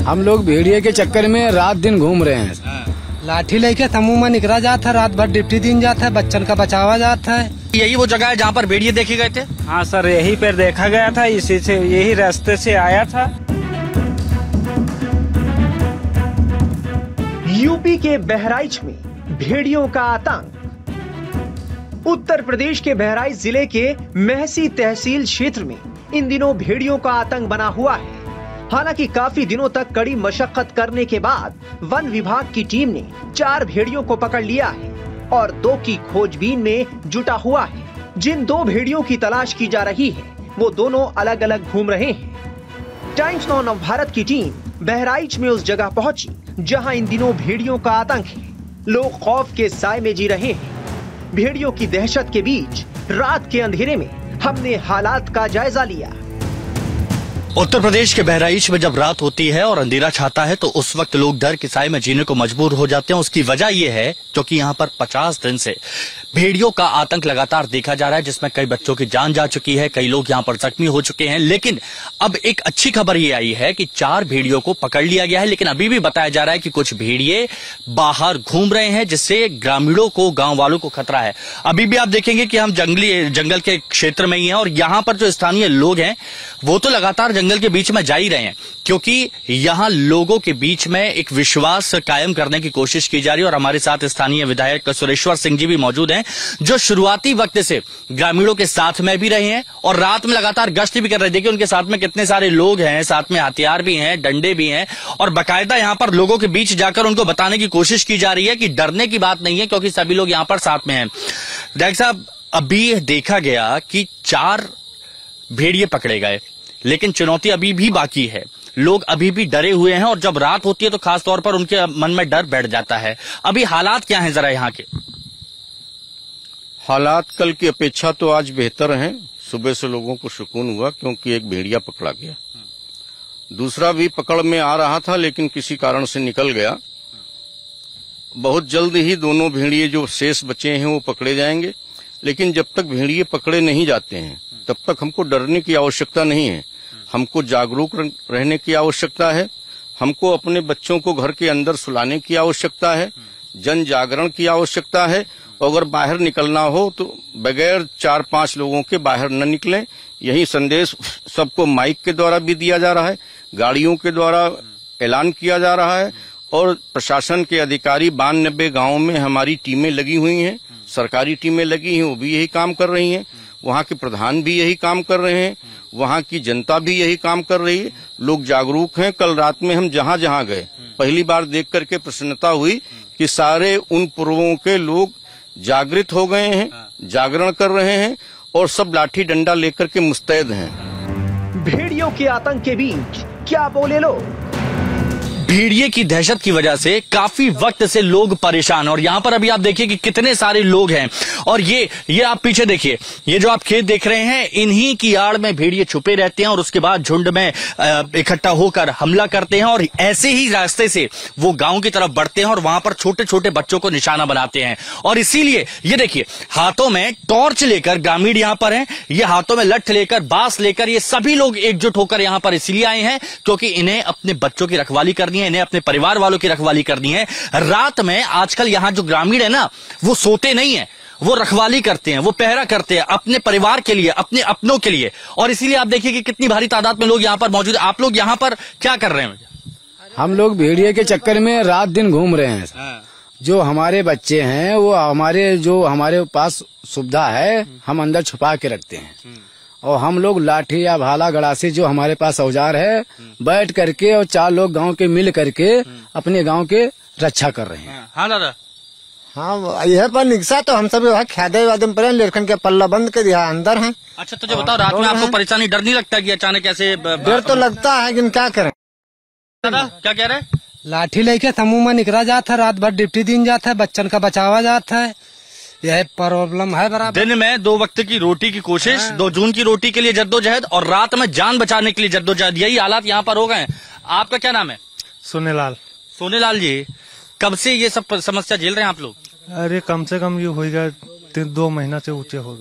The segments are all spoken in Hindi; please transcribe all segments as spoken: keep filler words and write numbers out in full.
हम लोग भेड़िए के चक्कर में रात दिन घूम रहे हैं। लाठी लेके तमू में निकला जाता है, रात भर डिप्टी दिन जाता है, बच्चन का बचावा जाता है। यही वो जगह है जहाँ पर भेड़िए देखे गए थे? हाँ सर, यही पर देखा गया था, इसी से यही रास्ते से आया था। यूपी के बहराइच में भेड़ियों का आतंक। उत्तर प्रदेश के बहराइच जिले के महसी तहसील क्षेत्र में इन दिनों भेड़ियों का आतंक बना हुआ है। हालांकि काफी दिनों तक कड़ी मशक्कत करने के बाद वन विभाग की टीम ने चार भेड़ियों को पकड़ लिया है और दो की खोजबीन में जुटा हुआ है। जिन दो भेड़ियों की तलाश की जा रही है वो दोनों अलग अलग घूम रहे हैं। टाइम्स नाउ नव भारत की टीम बहराइच में उस जगह पहुंची जहां इन दिनों भेड़ियों का आतंक है। लोग खौफ के साए में जी रहे हैं। भेड़ियों की दहशत के बीच रात के अंधेरे में हमने हालात का जायजा लिया। उत्तर प्रदेश के बहराइच में जब रात होती है और अंधेरा छाता है तो उस वक्त लोग डर के साए में जीने को मजबूर हो जाते हैं। उसकी वजह यह है क्योंकि यहाँ पर पचास दिन से भेड़ियों का आतंक लगातार देखा जा रहा है, जिसमें कई बच्चों की जान जा चुकी है, कई लोग यहाँ पर जख्मी हो चुके हैं। लेकिन अब एक अच्छी खबर ये आई है कि चार भेड़ियों को पकड़ लिया गया है, लेकिन अभी भी बताया जा रहा है कि कुछ भेड़िए बाहर घूम रहे हैं, जिससे ग्रामीणों को, गांव वालों को खतरा है। अभी भी आप देखेंगे कि हम जंगली जंगल के क्षेत्र में ही हैं और यहाँ पर जो स्थानीय लोग हैं वो तो लगातार जंगल के बीच में जा ही रहे हैं, क्योंकि यहाँ लोगों के बीच में एक विश्वास कायम करने की कोशिश की जा रही है। और हमारे साथ स्थानीय विधायक सुरेश्वर सिंह जी भी मौजूद हैं, जो शुरुआती वक्त से ग्रामीणों के साथ में भी रहे हैं और रात में लगातार गश्त भी कर रहे हैं। देखिए उनके साथ में कितने सारे लोग हैं, साथ में हथियार भी हैं, डंडे भी हैं और बाकायदा यहाँ पर लोगों के बीच जाकर उनको बताने की कोशिश की जा रही है कि डरने की बात नहीं है, क्योंकि सभी लोग यहाँ पर साथ में हैं। विधायक साहब, अभी देखा गया कि चार भेड़िए पकड़े गए, लेकिन चुनौती अभी भी बाकी है। लोग अभी भी डरे हुए हैं और जब रात होती है तो खास तौर पर उनके मन में डर बैठ जाता है। अभी हालात क्या हैं जरा यहाँ के? हालात कल की अपेक्षा तो आज बेहतर हैं। सुबह से लोगों को सुकून हुआ क्योंकि एक भेड़िया पकड़ा गया। दूसरा भी पकड़ में आ रहा था लेकिन किसी कारण से निकल गया। बहुत जल्द ही दोनों भेड़िए जो शेष बचे हैं वो पकड़े जाएंगे। लेकिन जब तक भेड़िए पकड़े नहीं जाते हैं तब तक हमको डरने की आवश्यकता नहीं है। हमको जागरूक रहने की आवश्यकता है। हमको अपने बच्चों को घर के अंदर सुलाने की आवश्यकता है। जन जागरण की आवश्यकता है। अगर बाहर निकलना हो तो बगैर चार पांच लोगों के बाहर न निकलें। यही संदेश सबको माइक के द्वारा भी दिया जा रहा है, गाड़ियों के द्वारा ऐलान किया जा रहा है और प्रशासन के अधिकारी बानबे गांवों में हमारी टीमें लगी हुई हैं, सरकारी टीमें लगी हैं, वो भी यही काम कर रही हैं। वहाँ के प्रधान भी यही काम कर रहे हैं, वहाँ की जनता भी यही काम कर रही है। लोग जागरूक हैं। कल रात में हम जहाँ जहाँ गए पहली बार देख करके प्रसन्नता हुई कि सारे उन पूर्वों के लोग जागृत हो गए हैं, जागरण कर रहे हैं और सब लाठी डंडा लेकर के मुस्तैद हैं। भेड़ियों के आतंक के बीच क्या बोले लोग? भेड़िए की दहशत की वजह से काफी वक्त से लोग परेशान हैं और यहाँ पर अभी आप देखिए कि कितने सारे लोग हैं। और ये ये आप पीछे देखिए, ये जो आप खेत देख रहे हैं, इन्हीं की आड़ में भेड़िए छुपे रहते हैं और उसके बाद झुंड में इकट्ठा होकर हमला करते हैं और ऐसे ही रास्ते से वो गांव की तरफ बढ़ते हैं और वहां पर छोटे छोटे बच्चों को निशाना बनाते हैं। और इसीलिए ये देखिए, हाथों में टॉर्च लेकर ग्रामीण यहाँ पर हैं, ये हाथों में लठ लेकर, बांस लेकर, ये सभी लोग एकजुट होकर यहाँ पर इसलिए आए हैं क्योंकि इन्हें अपने बच्चों की रखवाली करनी, इन्हें अपने परिवार वालों की रखवाली करनी है। रात में आजकल यहाँ जो ग्रामीण है ना, वो सोते नहीं है, वो रखवाली करते हैं, वो पहरा करते हैं अपने परिवार के लिए, अपने अपनों के लिए। और इसीलिए आप देखिए कि कितनी भारी तादाद में लोग यहाँ पर मौजूद हैं। आप लोग यहाँ पर क्या कर रहे हैं? हम लोग भेड़िए के चक्कर में रात दिन घूम रहे हैं। जो हमारे बच्चे हैं वो हमारे जो हमारे पास सुविधा है हम अंदर छुपा के रखते हैं और हम लोग लाठी या भाला गड़ासी जो हमारे पास औजार है बैठ करके और चार लोग गांव के मिल करके अपने गांव के रक्षा कर रहे हैं। हाँ दादा, हाँ यह पर निकसा तो हम सब खेदे वादम पर लेखन के पल्ला बंद कर दिया, अंदर हैं। अच्छा तो जो बताओ, रात में आपको परेशानी, डर नहीं लगता कि अचानक ऐसे? डर तो लगता है लेकिन क्या करें। दादा क्या कह रहे हैं? लाठी लेके तमू में निकला जाता है, रात भर डिप्टी दिन जाता है, बच्चन का बचावा जाता है। यह प्रॉब्लम है बराबर। दिन में दो वक्त की रोटी की कोशिश, दो जून की रोटी के लिए जद्दोजहद और रात में जान बचाने के लिए जद्दोजहद, यही हालात यहाँ पर हो गए। आपका क्या नाम है? सोनेलाल। सोनेलाल जी, कब से ये सब समस्या झेल रहे हैं आप लोग? अरे कम से कम ये हो गया दो महीना से ऊंचे हो गए।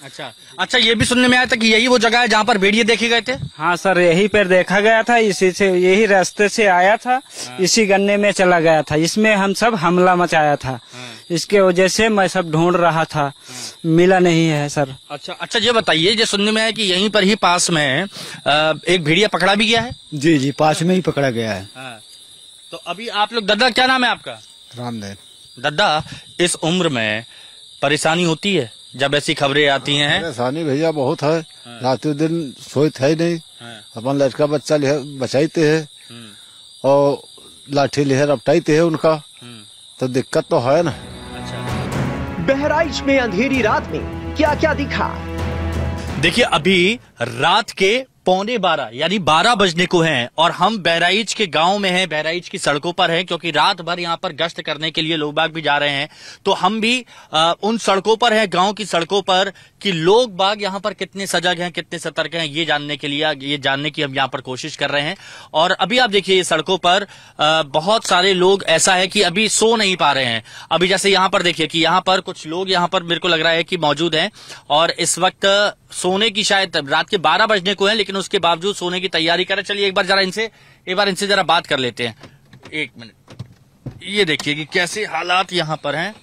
अच्छा अच्छा, ये भी सुनने में आया था कि यही वो जगह है जहाँ पर भेड़िए देखे गए थे। हाँ सर, यही पर देखा गया था, इसी से यही रास्ते से आया था, इसी गन्ने में चला गया था, इसमें हम सब हमला मचाया था, इसके वजह से मैं सब ढूंढ रहा था, मिला नहीं है सर। अच्छा अच्छा, ये बताइए, जो सुनने में आया कि यहीं पर ही पास में एक भेड़िया पकड़ा भी गया है। जी जी, पास में ही पकड़ा गया है। तो अभी आप लोग, दादा क्या नाम है आपका? रामदेव। दादा, इस उम्र में परेशानी होती है जब ऐसी खबरें आती हैं? परेशानी भैया बहुत है, रातों दिन सोत है नहीं, अपन लड़का बच्चा बचाते है और लाठी लेहर अपटाते है उनका, तो दिक्कत तो है ना। बहराइच में अंधेरी रात में क्या क्या दिखा? देखिए, अभी रात के पौने बारह यानी बारह बजने को हैं और हम बहराइच के गांव में हैं, बहराइच की सड़कों पर हैं, क्योंकि रात भर यहां पर गश्त करने के लिए लोग बाग भी जा रहे हैं। तो हम भी आ, उन सड़कों पर हैं, गांव की सड़कों पर, कि लोग बाग यहां पर कितने सजग हैं, कितने सतर्क हैं, ये जानने के लिए, ये जानने की हम यहां पर कोशिश कर रहे हैं। और अभी आप देखिए, ये सड़कों पर आ, बहुत सारे लोग ऐसा है कि अभी सो नहीं पा रहे हैं। अभी जैसे यहां पर देखिए कि यहां पर कुछ लोग यहां पर मेरे को लग रहा है कि मौजूद हैं और इस वक्त सोने की, शायद रात के बारह बजने को है, लेकिन उसके बावजूद सोने की तैयारी करें। चलिए एक बार जरा इनसे एक बार इनसे जरा बात कर लेते हैं। एक मिनट, ये देखिए कि कैसे हालात यहाँ पर हैं।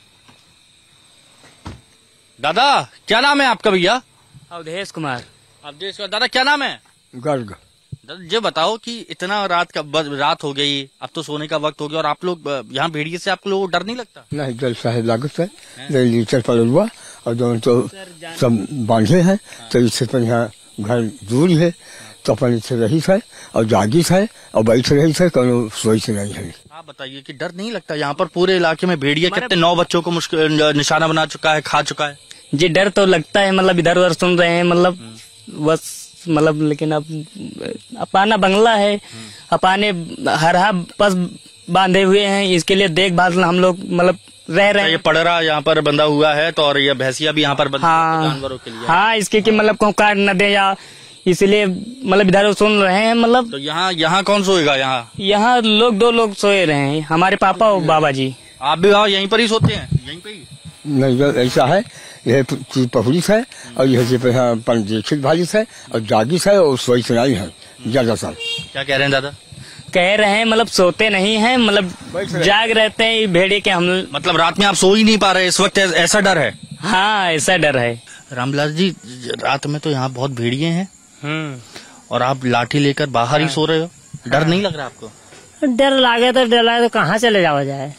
दादा, क्या नाम है आपका भैया? अवधेश कुमार। अवधेश कुमार। दादा, क्या नाम है? गर्ग। दादा, ये बताओ कि इतना रात का रात हो गई, अब तो सोने का वक्त हो गया और आप लोग यहाँ भेड़िए से, आप लोगों को डर नहीं लगता? नहीं, डर साहेब लागत है, लीटर पड़ हुआ और दोनों तो सब बांधे हैं, तो इससे पर यहाँ घर दूर है, तो अपन इससे रही है और जागी है और बैठ रही है, कौन सोई से नहीं है। आप बताइए कि डर नहीं लगता? यहाँ पर पूरे इलाके में भेड़िया कितने, नौ बच्चों को मुश्किल निशाना बना चुका है, खा चुका है। जी, डर तो लगता है, मतलब इधर उधर सुन रहे हैं, मतलब बस, मतलब लेकिन अब अपाना बंगला है, अपाने हरहा बस बांधे हुए हैं, इसके लिए देखभाल हम लोग मतलब रह रहे हैं। ये पड़रा यहाँ पर बंधा हुआ है, तो और ये भैंसिया भी यहाँ पर बंधी हाँ, है जानवरों के लिए। हाँ, इसके कि मतलब को काट न दे, या इसलिए मतलब इधर सुन रहे हैं। मतलब तो यहाँ यहाँ कौन सोएगा? यहाँ यहाँ लोग दो लोग सोए रहे हैं, हमारे पापा और बाबा जी। आप भी आओ, यहीं पर ही सोते हैं? यहीं पर ही? नहीं, ऐसा है, यह पहुलिस है और यह देखित भालिस है और जागिस है और सोई सुनाई है ज्यादा सर। क्या कह रहे हैं दादा? कह रहे हैं मतलब सोते नहीं हैं, मतलब जाग रहते हैं भेड़िए के हम। मतलब रात में आप सो ही नहीं पा रहे इस वक्त, ऐसा डर है? हाँ, ऐसा डर है। रामलाल जी, रात में तो यहाँ बहुत भेड़िए हैं और आप लाठी लेकर बाहर ही सो रहे हो, डर नहीं लग रहा आपको? डर लागे तो डर लागे तो कहाँ चले जाओ जाए।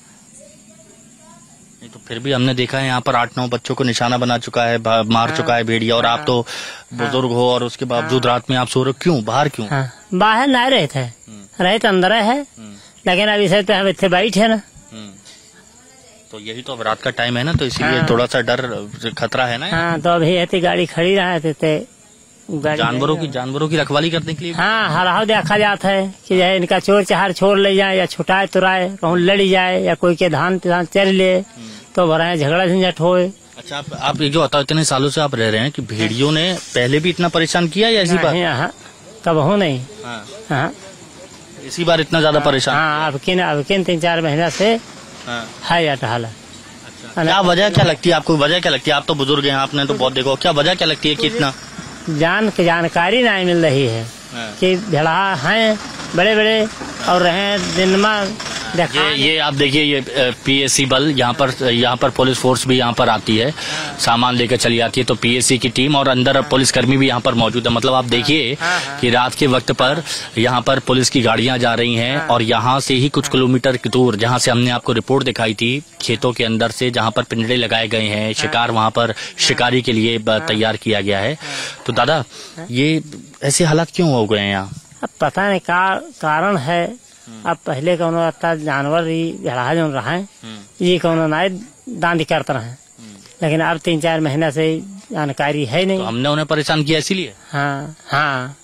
तो फिर भी हमने देखा है यहाँ पर आठ नौ बच्चों को निशाना बना चुका है, मार हाँ, चुका है भेड़िया, और हाँ, आप तो बुजुर्ग हो और उसके बावजूद हाँ, रात में आप सो रहे हो, क्यों? बाहर क्यों? हाँ, बाहर नहीं रहे थे, रहे तो अंदर है, लेकिन अभी से तो हम इतने बैठे ना, तो यही तो अब रात का टाइम है ना, तो इसीलिए हाँ, थोड़ा सा डर खतरा है ना। हाँ, तो अभी ऐसी गाड़ी खड़ी रहे थे, जानवरों की जानवरों की रखवाली करने के लिए। हाँ, हराव देखा जाता है कि जो इनका चोर चहार छोड़ ले जाए या छुटाए तुराए, कहूँ लड़ी जाए या कोई के धान धान चल ले तो भराए झगड़ा झंझट होए। अच्छा, आप आप ये जो बताओ, इतने सालों से आप रह रहे हैं कि भेड़ियों ने पहले भी इतना परेशान किया या इसी बार? हाँ, कब हो नहीं। हाँ, हाँ, इसी बार इतना ज्यादा परेशान? हाँ, अब किन अब किन तीन चार महीना से है या टहला। क्या वजह क्या लगती है आपको? वजह क्या लगती है? आप तो बुजुर्ग हैं, आपने तो बहुत देखो, क्या वजह क्या लगती है कि इतना जान जानकारी नहीं मिल रही है कि भेड़ा हैं बड़े बड़े और रहे दिन में। ये ये आप देखिए, ये पीएससी बल यहाँ पर यहाँ पर पुलिस फोर्स भी यहाँ पर आती है, सामान लेकर चली आती है, तो पीएससी की टीम और अंदर पुलिसकर्मी भी यहाँ पर मौजूद है। मतलब आप देखिए कि रात के वक्त पर यहाँ पर पुलिस की गाड़ियां जा रही हैं और यहाँ से ही कुछ किलोमीटर की दूर, जहाँ से हमने आपको रिपोर्ट दिखाई थी, खेतों के अंदर से जहाँ पर पिंजड़े लगाए गए हैं, शिकार वहाँ पर शिकारी के लिए तैयार किया गया है। तो दादा, ये ऐसे हालात क्यों हो गए हैं यहाँ? अब पता नहीं का कारण है। अब पहले कौन जानवर भेड़ा जो रहा ये कौन नाय दांदी करते रहे, लेकिन अब तीन चार महीना से जानकारी है नहीं, तो हमने उन्हें परेशान किया इसीलिए। हाँ हाँ